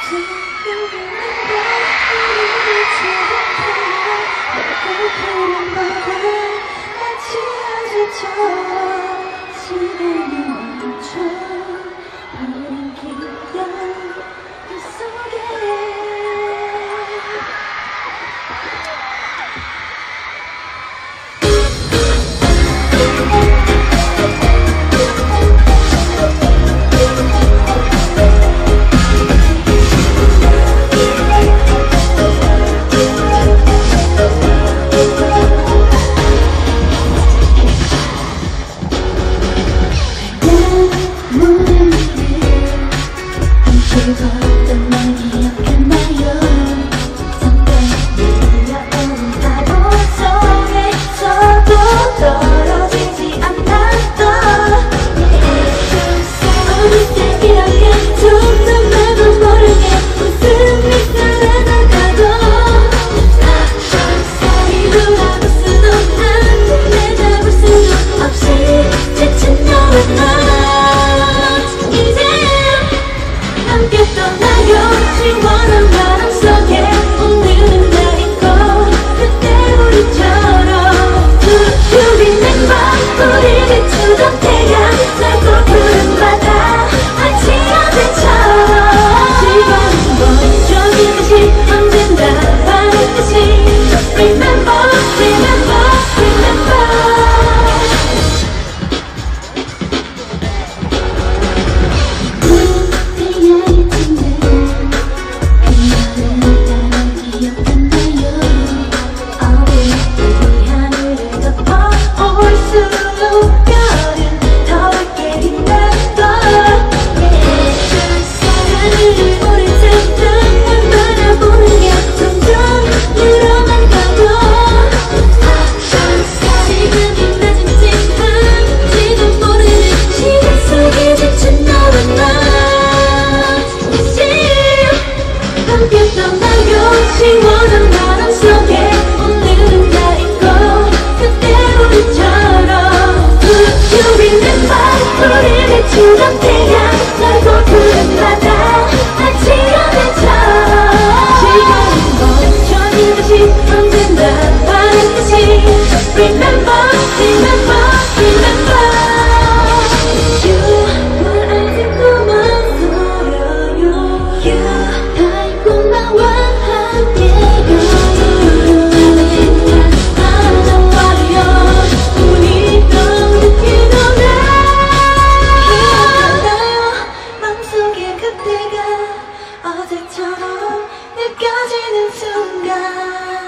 즐거웠던 날 기억했나요? 선배 밀려오는 파도 속에서도 떨어지지 않았던 어릴 때 이렇게 조금 나도 모르게 웃음이 살아나가도 이루라고 수도 없는 내잡을 수도 없이 지친 너의 날 함께 떠나요. 시원한 바람 속에 오늘은 나 있고 그때 우리처럼 우리는 밤 우리 비추던 태양 날고 푸른 바다 마치 어제처럼 시간은 멈춰진 듯이 언젠가 바랬듯이 Remember, remember, remember 시원한 바람 속에 오늘은 나 있고 그때 우리처럼 우리는 밤 우리 비추던 태양 날고 푸른 바다 마치 어제처럼 시간은 멈춰진 듯이 언젠가 바랬듯이 Remember, remember, remember You 말 아직도 맘속여요 You 다 잊고 나와 어제처럼 느껴지는 순간